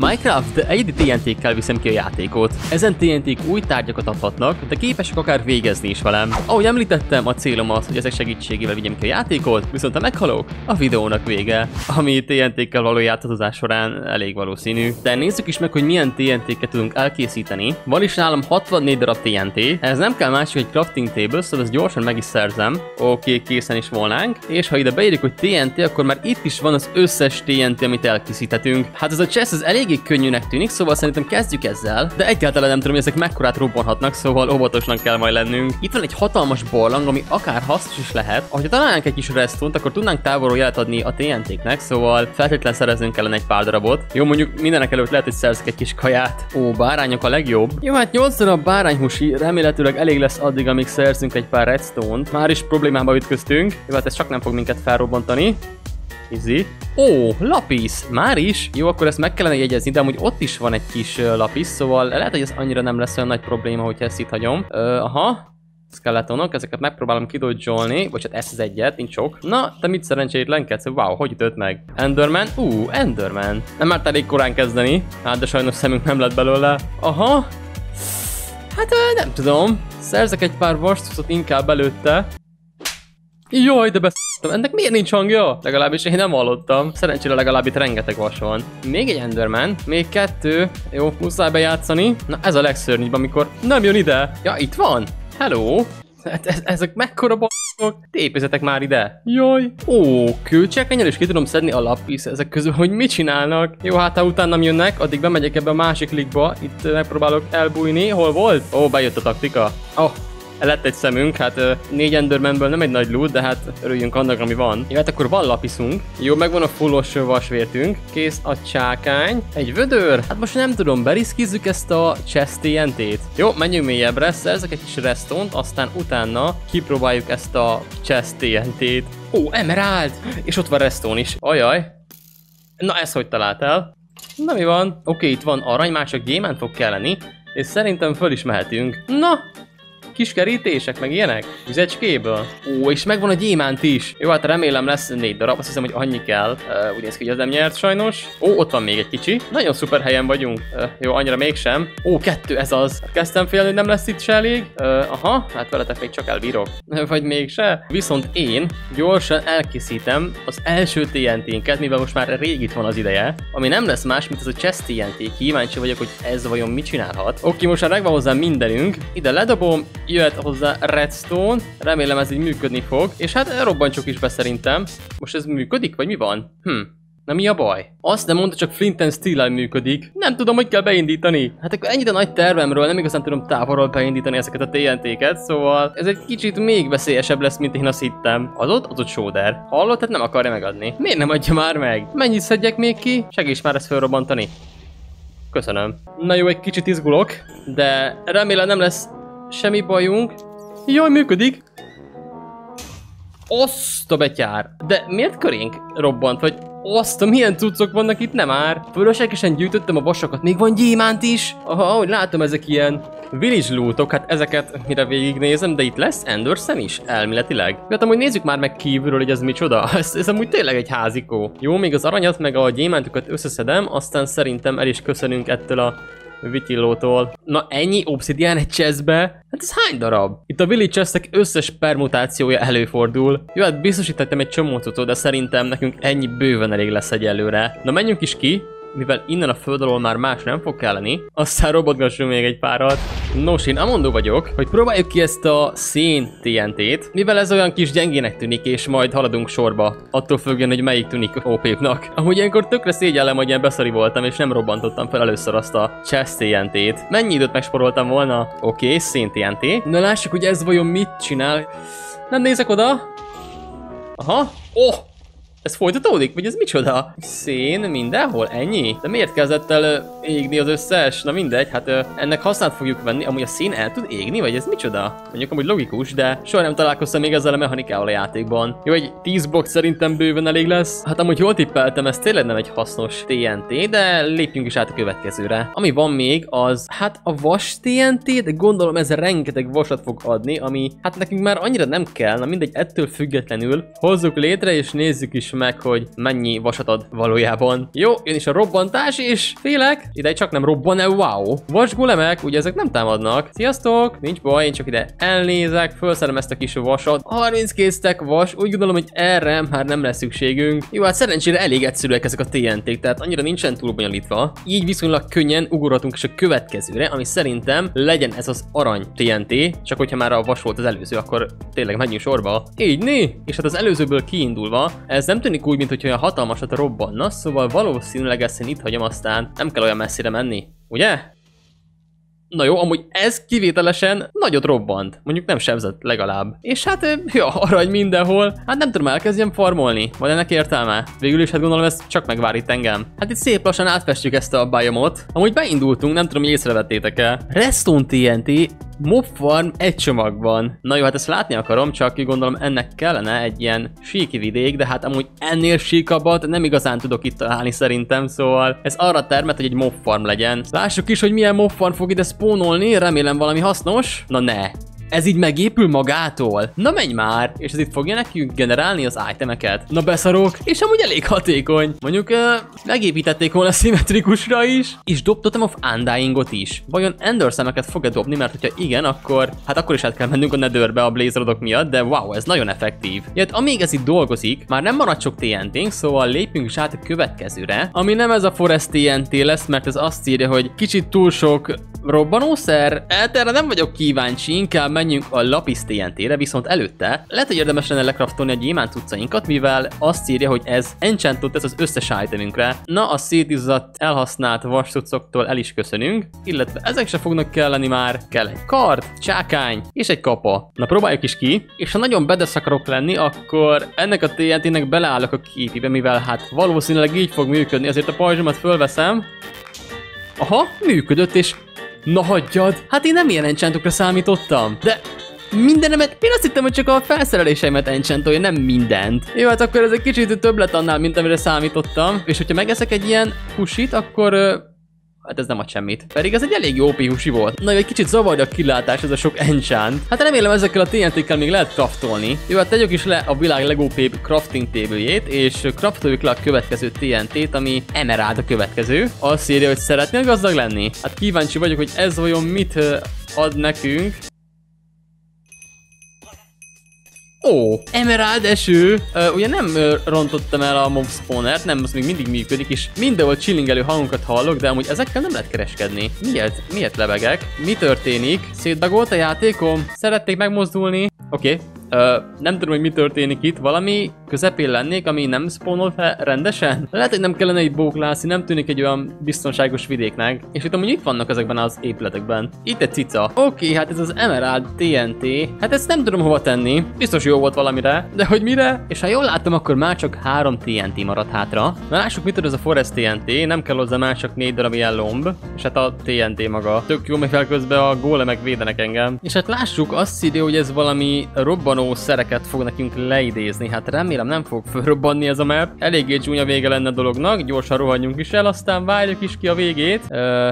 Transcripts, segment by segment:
Minecraft egyedi TNT-kkel viszem ki a játékot. Ezen TNT-k új tárgyakat adhatnak, de képesek akár végezni is velem. Ahogy említettem, a célom az, hogy ezek segítségével vigyem ki a játékot, viszont ha meghalok, a videónak vége. Ami TNT-kkel való játszatozás során elég valószínű. De nézzük is meg, hogy milyen TNT-ket tudunk elkészíteni. Van is nálam 64 darab TNT, ez nem kell más, hogy egy crafting table, szóval ezt gyorsan meg is szerzem. Oké, készen is volnánk. És ha ide beírjuk, hogy TNT, akkor már itt is van az összes TNT, amit elkészíthetünk. Hát ez a chest az eléggé könnyűnek tűnik, szóval szerintem kezdjük ezzel, de egyáltalán nem tudom, hogy ezek mekkorát robbanhatnak, szóval óvatosnak kell majd lennünk. Itt van egy hatalmas barlang, ami akár hasznos is lehet. Ha találnánk egy kis redstone-t, akkor tudnánk távolról jelet adni a TNT-knek, szóval feltétlenül szereznünk kellene egy pár darabot. Jó, mondjuk mindenek előtt lehet, hogy szerzek egy kis kaját. Ó, bárányok a legjobb. Jó, hát 8 darab bárányhúsi remélhetőleg elég lesz addig, amíg szerzünk egy pár redstone-t. Már is problémába ütköztünk. Jó, hát ez csak nem fog minket felrobbantani. Easy. Ó, lapis! Már is? Jó, akkor ezt meg kellene jegyezni, de amúgy ott is van egy kis lapis, szóval lehet, hogy ez annyira nem lesz olyan nagy probléma, hogyha ezt itt hagyom. Aha. Skeletonok, ezeket megpróbálom kidodzsolni. Bocsát, ez az egyet, nincs sok. Na, te mit szerencsétlenkedsz? Wow, hogy ütött meg? Enderman? Enderman. Nem már elég korán kezdeni. Hát, de sajnos szemünk nem lett belőle. Aha. Hát, nem tudom. Szerzek egy pár vascucot inkább előtte. Jaj, de beszéltem. Ennek miért nincs hangja? Legalábbis én nem hallottam. Szerencsére legalább itt rengeteg vas van. Még egy Enderman. Még 2. Jó, muszáj bejátszani. Na ez a legszörnyűbb, amikor nem jön ide. Ja, itt van. Hello. Ezek mekkora b***ok? Tépézetek már ide. Jaj. Ó, költségekkel is ki tudom szedni a lapis ezek közül, hogy mit csinálnak. Jó, hát ha utánam jönnek, addig bemegyek ebbe a másik likba. Itt megpróbálok elbújni. Hol volt? Ó, bejött a taktika. Lett egy szemünk, hát 4 Endermanből nem egy nagy loot, de hát örüljünk annak, ami van. Jó, hát akkor van lapiszunk. Jó, megvan a fullos vasvértünk. Kész a csákány. Egy vödör. Hát most nem tudom, beriszkizzük ezt a chest TNT-t. Jó, menjünk mélyebbre, szerzek egy kis redstone-t, aztán utána kipróbáljuk ezt a chest TNT-t. Ó, emerald! És ott van redstone is. Ajaj. Na, ezt hogy találtál? Na, mi van? Oké, itt van arany, már csak gyémánt fog kelleni, és szerintem föl is mehetünk. Na! Kis kerítések, meg ilyenek? Vizecskéből. Ó, és megvan a gyémánt is. Jó, hát remélem lesz 4 darab, azt hiszem, hogy annyi kell. Úgy néz ki, hogy ez nem nyert sajnos. Ó, ott van még egy kicsi. Nagyon szuper helyen vagyunk. Jó, annyira mégsem. Ó, 2, ez az. Kezdtem félni, hogy nem lesz itt se elég. Aha, hát veletek még csak elbírok. Vagy mégse. Viszont én gyorsan elkészítem az első TNT-nket, mivel most már rég itt van az ideje. Ami nem lesz más, mint ez a chest TNT. Kíváncsi vagyok, hogy ez vajon mit csinálhat. Oké, most már megvan hozzá mindenünk. Ide ledobom. Jöhet hozzá redstone, remélem ez így működni fog, és hát robbantsuk is be szerintem. Most ez működik, vagy mi van? Na mi a baj? Azt nem mondta, csak flint and steel-el működik. Nem tudom, hogy kell beindítani. Hát akkor ennyire nagy tervemről nem igazán tudom távolról beindítani ezeket a TNT-ket, szóval ez egy kicsit még veszélyesebb lesz, mint én azt hittem. Az ott Shoder. Hallott? Hát nem akarja megadni. Miért nem adja már meg? Mennyit szedjek még ki? Segíts már ezt felrobbantani. Köszönöm. Na jó, egy kicsit izgulok, de remélem nem lesz semmi bajunk. Jaj, működik. Azt a betyár. De miért körénk robbant? Vagy azt a milyen cuccok vannak itt, nem már? Fölöslegesen gyűjtöttem a vasakat. Még van gyémánt is. Aha, ahogy látom, ezek ilyen village lootok. Hát ezeket mire végignézem, de itt lesz ender szem is, elméletileg. Hát amúgy nézzük már meg kívülről, hogy ez micsoda. Ez amúgy tényleg egy házikó. Jó, még az aranyat meg a gyémántokat összeszedem, aztán szerintem el is köszönünk ettől a Vitillótól. Na ennyi obsidian egy chestbe? Hát ez hány darab? Itt a village chestek összes permutációja előfordul. Jó, hát biztosítottam egy csomó cuccot, de szerintem nekünk ennyi bőven elég lesz egyelőre. Na menjünk is ki, mivel innen a föld alól már más nem fog kelleni. Aztán robotgassunk még egy párat. Nos, én amondó vagyok, hogy próbáljuk ki ezt a szén TNT-t, mivel ez olyan kis gyengének tűnik, és majd haladunk sorba. Attól függően, hogy melyik tűnik OP-nak. Amúgy ilyenkor tökre szégyellem, hogy ilyen beszari voltam, és nem robbantottam fel először azt a chest TNT-t. Mennyi időt megsporoltam volna? Oké, szén TNT. Na lássuk, hogy ez vajon mit csinál. Nem nézek oda. Aha. Oh! Ez folytatódik? Vagy ez micsoda? Szén mindenhol? Ennyi? De miért kezdett el égni az összes? Na mindegy, hát ennek hasznát fogjuk venni. Amúgy a szén el tud égni? Vagy ez micsoda? Mondjuk amúgy logikus, de soha nem találkoztam még ezzel a mechanikával a játékban. Jó, egy 10 blokk szerintem bőven elég lesz. Hát amúgy jól tippeltem, ez tényleg nem egy hasznos TNT, de lépjünk is át a következőre. Ami van még, az hát a vas TNT, de gondolom ez rengeteg vasat fog adni, ami hát nekünk már annyira nem kell. Na mindegy, ettől függetlenül hozzuk létre és nézzük is is meg, hogy mennyi vasat ad valójában. Jó, jön is a robbantás, és félek. Ide csak nem robban-e, wow. Vasgolemek, ugye ezek nem támadnak. Sziasztok, nincs baj, én csak ide elnézek, felszedem ezt a kis vasat. 32 stack vas, úgy gondolom, hogy erre már nem lesz szükségünk. Jó, hát szerencsére elég egyszerűek ezek a TNT-k, tehát annyira nincsen túl bonyolítva. Így viszonylag könnyen ugorhatunk is a következőre, ami szerintem legyen ez az arany TNT, csak hogyha már a vas volt az előző, akkor tényleg menjünk sorba. Így né! És hát az előzőből kiindulva, ez nem tűnik úgy, mint hogy olyan hatalmasat robbanna, szóval valószínűleg ezt én itt hagyom, aztán nem kell olyan messzire menni, ugye? Na jó, amúgy ez kivételesen nagyot robbant. Mondjuk nem sebzett legalább. És hát, ja, arany mindenhol. Hát nem tudom, elkezdjem farmolni. Van ennek értelme? Végül is hát gondolom ez csak megvár itt engem. Hát itt szép lassan átfestjük ezt a biomot. Amúgy beindultunk, nem tudom, hogy észrevettétek-e. Redstone TNT, mob farm egy csomagban. Na jó, hát ezt látni akarom, csak gondolom ennek kellene egy ilyen síki vidék, de hát amúgy ennél síkabbat nem igazán tudok itt találni szerintem, szóval ez arra termet, hogy egy mob farm legyen. Lássuk is, hogy milyen mob farm fog ide spawnolni, remélem valami hasznos. Na ne! Ez így megépül magától? Na menj már! És ez itt fogja nekünk generálni az itemeket? Na beszarok! És amúgy elég hatékony. Mondjuk megépítették volna szimmetrikusra is. És dobtatom of Undyingot is. Vajon Ender szemeket fog-e dobni? Mert hogyha igen, akkor hát akkor is át kell mennünk a Netherbe a Blaze Rodok miatt, de wow, ez nagyon effektív. Jött, amíg ez itt dolgozik, már nem marad sok TNT-nk, szóval lépjünk is át a következőre. Ami nem ez a Forest TNT lesz, mert ez azt írja, hogy kicsit túl sok robbanószer. Erre nem vagyok kíváncsi, inkább menjünk a Lapis TNT-re, viszont előtte lehet, hogy érdemes lenne lekraftolni a gyémánt cuccainkat, mivel azt írja, hogy ez enchantot tesz az összes itemünkre. Na, a szétizzadt, elhasznált vas cuccoktól el is köszönünk, illetve ezek se fognak kelleni már. Kell egy kard, csákány és egy kapa. Na, próbáljuk is ki, és ha nagyon bedesz akarok lenni, akkor ennek a TNT-nek beleállok a képibe, mivel hát valószínűleg így fog működni, azért a pajzsomat fölveszem. Aha, működött, és na hagyjad! Hát én nem ilyen enchantokra számítottam, de mindenemet, én azt hittem, hogy csak a felszereléseimet enchantolja, nem mindent. Jó, hát akkor ez egy kicsit több lett annál, mint amire számítottam. És hogyha megeszek egy ilyen husit, akkor hát ez nem ad semmit. Pedig ez egy elég jó OP husi volt. Na, egy kicsit zavarja a kilátás, ez a sok enchant. Hát remélem ezekkel a TNT-kkel még lehet craftolni. Jó, hát tegyük is le a világ legópébb crafting table-jét, és craftoljuk le a következő TNT-t, ami Emerald a következő. Azt írja, hogy szeretnél gazdag lenni? Hát kíváncsi vagyok, hogy ez vajon mit ad nekünk. Ó, Emerald eső. Ugye nem rontottam el a mob spawnert, nem, az még mindig működik, és mindenhol chillingelő hangokat hallok, de amúgy ezekkel nem lehet kereskedni. Miért lebegek? Mi történik? Szétbagolt a játékom? Szerették megmozdulni? Oké. Nem tudom, hogy mi történik itt. Valami közepén lennék, ami nem spawnol fel rendesen? Lehet, hogy nem kellene itt bóklászni, nem tűnik egy olyan biztonságos vidéknek. És itt amúgy itt vannak ezekben az épületekben. Itt egy cica. Oké, hát ez az Emerald TNT. Hát ezt nem tudom hova tenni. Biztos jó volt valamire. De hogy mire? És ha jól látom, akkor már csak 3 TNT maradt hátra. Na lássuk, mit tud ez a Forest TNT. Nem kell hozzá már csak 4 darab ilyen lomb. És hát a TNT maga. Tök jó, mivel közben a gólemek védenek engem. És hát lássuk, azt írja, hogy ez valami robbanó szereket fog nekünk leidézni. Hát remélem nem fog fölrobbanni ez a map. Eléggé csúnya vége lenne a dolognak. Gyorsan rohanjunk is el, aztán várjuk is ki a végét.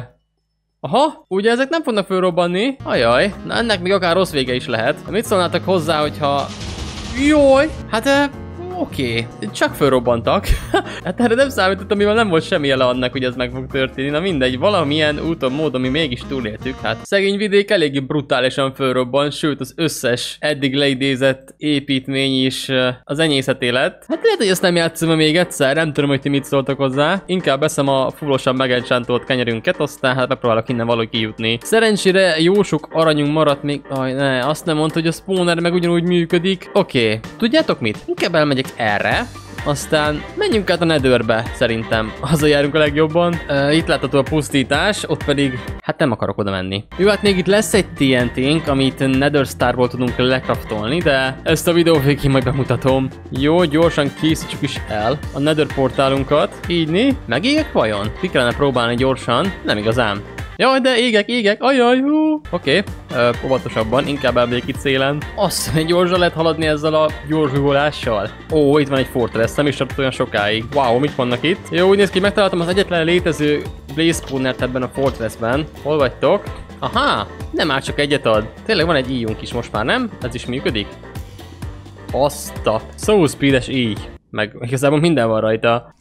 Aha, ugye ezek nem fognak fölrobbanni. Ajaj, na ennek még akár rossz vége is lehet. Mit szólnátok hozzá, hogyha... Jaj, hát oké, csak fölrobbantak. Hát erre nem számítottam, mivel nem volt semmi jele annak, hogy ez meg fog történni. Na mindegy, valamilyen úton, módon mi mégis túléltük. Hát szegény vidék eléggé brutálisan fölrobban, sőt az összes eddig leidézett építmény is az enyészeté lett. Hát lehet, hogy ezt nem játszom még egyszer, nem tudom, hogy ti mit szóltak hozzá. Inkább eszem a fullosan megenchantolt kenyerünket, aztán hát megpróbálok innen valahogy kijutni. Szerencsére jó sok aranyunk maradt még. Aj, ne, azt nem mondta, hogy a spawner meg ugyanúgy működik. Oké, tudjátok mit? Inkább elmegyek erre, aztán menjünk át a Netherbe, szerintem. Hazajárunk a legjobban. Itt látható a pusztítás, ott pedig hát nem akarok oda menni. Jó, hát még itt lesz egy TNT-nk, amit Nether Starból tudunk lekraftolni, de ezt a videó végén majd bemutatom. Jó, gyorsan készítsük is el a Nether portálunkat. Így, megégek vajon? Ki kellene próbálni gyorsan? Nem igazán. Jaj, de égek, ajaj, hú. Oké, óvatosabban, inkább elmegyek itt szélen. Azt, hogy gyorsan lehet haladni ezzel a gyorsugolással. Ó, itt van egy fortress, nem is tart olyan sokáig. Wow, mit vannak itt? Jó, úgy néz ki, megtaláltam az egyetlen létező blaze spawnert ebben a fortressben. Hol vagytok? Aha, nem már csak egyet ad. Tényleg van egy íjunk is most már, nem? Ez is működik? Azt a Soul Speed-es íj. meg igazából minden van rajta.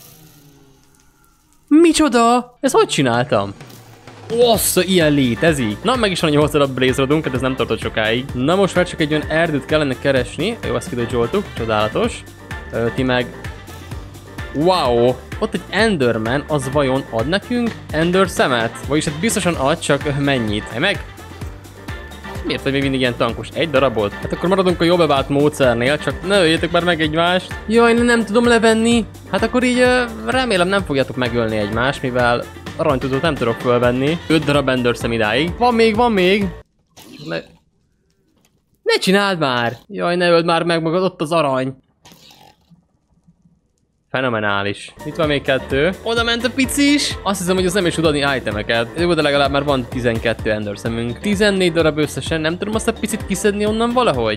Micsoda? Ezt hogy csináltam? Ossza, ilyen létezik. Na, meg is van 8 darab Blaze Rodunk, hát ez nem tartott sokáig. Na most már csak egy olyan erdőt kellene keresni. Jó, ezt kidodge-oltuk, csodálatos. Ti meg... Wow! Ott egy Enderman, az vajon ad nekünk Ender szemet? Vagyis hát biztosan ad, csak mennyit? Meg? Miért vagy még mindig ilyen tankos? Egy darabot? Hát akkor maradunk a jobb bevált módszernél, csak ne öljétek már meg egymást. Jaj, nem tudom levenni. Hát akkor így remélem nem fogjátok megölni egymást, mivel aranytudót nem tudok fölvenni. 5 darab Ender szem idáig. Van még. Ne csináld már! Jaj, ne öld már meg magad, ott az arany. Fenomenális. Itt van még 2. Oda ment a pici is. Azt hiszem, hogy az nem is tud adni itemeket. Jó, de legalább már van 12 Ender szemünk. 14 darab összesen. Nem tudom azt a picit kiszedni onnan valahogy?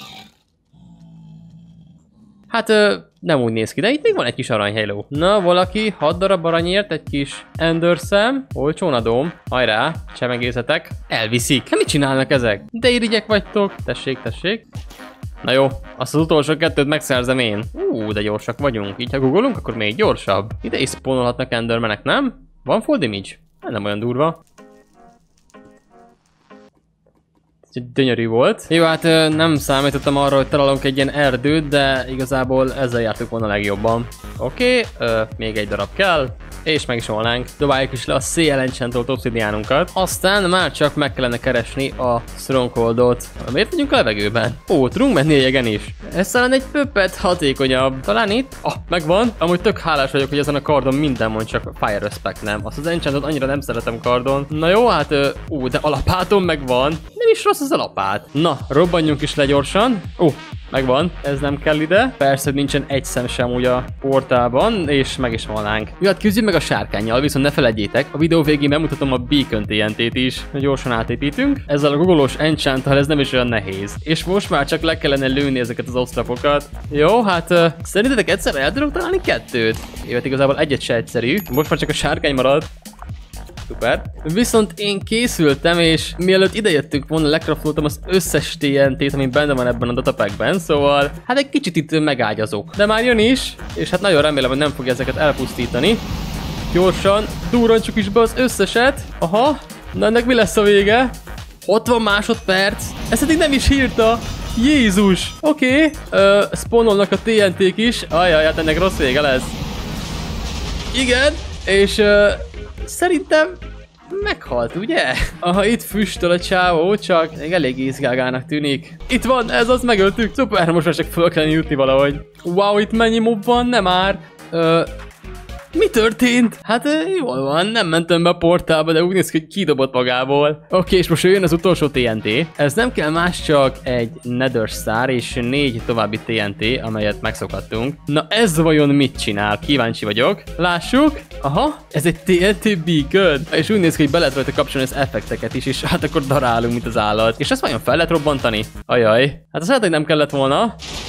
Hát nem úgy néz ki, de itt még van egy kis aranyháló. Na, valaki 6 darab aranyért egy kis Ender szem. Olcsón adom. Hajrá, csemegészetek. Elviszik. Hát mit csinálnak ezek? De irigyek vagytok. Tessék. Na jó, azt az utolsó 2-t megszerzem én. De gyorsak vagyunk. Így ha googolunk, akkor még gyorsabb. Ide is spawnolhatnak endermenek, nem? Van full damage? Nem olyan durva. Ez gyönyörű volt. Jó, hát nem számítottam arra, hogy találunk egy ilyen erdőt, de igazából ezzel jártuk volna legjobban. Oké, még egy darab kell. És meg is volnánk. Dobáljuk is le a CL Enchantolt obszidiánunkat. Aztán már csak meg kellene keresni a Strongholdot. Miért vagyunk a levegőben? Ó, tudunk menni éjjegen is. Ez talán egy pöppet hatékonyabb. Talán itt? Megvan. Amúgy tök hálás vagyok, hogy ezen a kardon minden mond, csak Fire Respect nem. Azt az Enchantot annyira nem szeretem kardon. Na jó, hát de alapátom megvan. Nem is rossz az alapát. Na, robbanjunk is le gyorsan. Megvan, ez nem kell ide. Persze, hogy nincsen egy szem sem úgy a portálban, és meg is volnánk. Jó, hát küzdjünk meg a sárkánnyal, viszont ne felejtjétek, a videó végén bemutatom a Beacon TNT-t is. Gyorsan átépítünk. Ezzel a googolós enchanttal ez nem is olyan nehéz. És most már csak le kellene lőni ezeket az osztrapokat. Jó, hát szerintetek egyszer el tudok találni 2-t? Jó, hát igazából egyet se egyszerű. Most már csak a sárkány marad. Szuper. Viszont én készültem, és mielőtt idejöttünk volna, lecraftoltam az összes TNT-t, ami benne van ebben a datapackben, szóval hát egy kicsit itt megágyazok. De már jön is, és hát nagyon remélem, hogy nem fogja ezeket elpusztítani. Gyorsan, durrantsuk is be az összeset. Aha, na ennek mi lesz a vége? 60 másodperc. Ezt eddig nem is írta. Jézus. Oké. Spawnolnak a TNT-k is. Ajaj, hát ennek rossz vége lesz. Igen, és szerintem meghalt, ugye? Aha, itt füstöl a csávó, csak még elég izgágának tűnik. Itt van, ez az, megöltük. Szuper, most már csak föl kellene jutni valahogy. Wow, itt mennyi mob van? Nem már. Mi történt? Hát jól van, nem mentem be a portálba, de úgy néz ki, hogy kidobott magából. Oké, és most jön az utolsó TNT. Ez nem kell más, csak egy Nether Star és 4 további TNT, amelyet megszokhattunk. Na ez vajon mit csinál? Kíváncsi vagyok. Lássuk. Aha, ez egy TNT Beacon. És úgy néz ki, hogy be lehet rajta kapcsolni az effekteket is, és hát akkor darálunk, mint az állat. És ezt vajon fel lehet robbantani? Ajaj. Hát azt lehet, hogy nem kellett volna.